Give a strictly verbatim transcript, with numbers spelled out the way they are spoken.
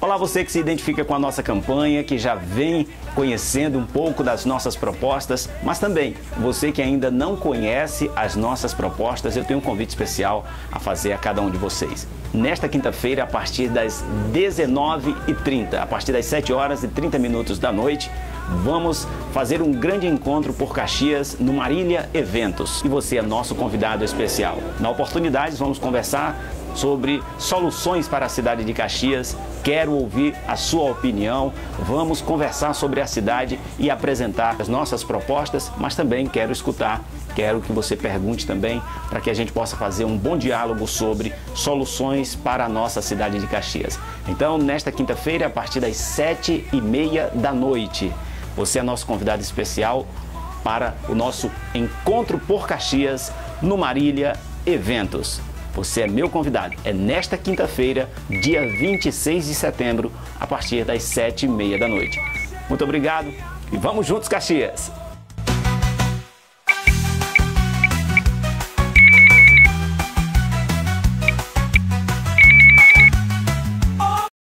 Olá, você que se identifica com a nossa campanha, que já vem conhecendo um pouco das nossas propostas, mas também você que ainda não conhece as nossas propostas, eu tenho um convite especial a fazer a cada um de vocês. Nesta quinta-feira, a partir das dezenove e trinta, a partir das sete horas e trinta minutos da noite, vamos fazer um grande encontro por Caxias no Marília Eventos. E você é nosso convidado especial. Na oportunidade, vamos conversar sobre soluções para a cidade de Caxias. Quero ouvir a sua opinião. Vamos conversar sobre a cidade e apresentar as nossas propostas, mas também quero escutar, quero que você pergunte também, para que a gente possa fazer um bom diálogo sobre soluções para a nossa cidade de Caxias. Então, nesta quinta-feira, a partir das sete e meia da noite, você é nosso convidado especial para o nosso Encontro por Caxias no Marília Eventos. Você é meu convidado. É nesta quinta-feira, dia vinte e seis de setembro, a partir das sete e meia da noite. Muito obrigado e vamos juntos, Caxias!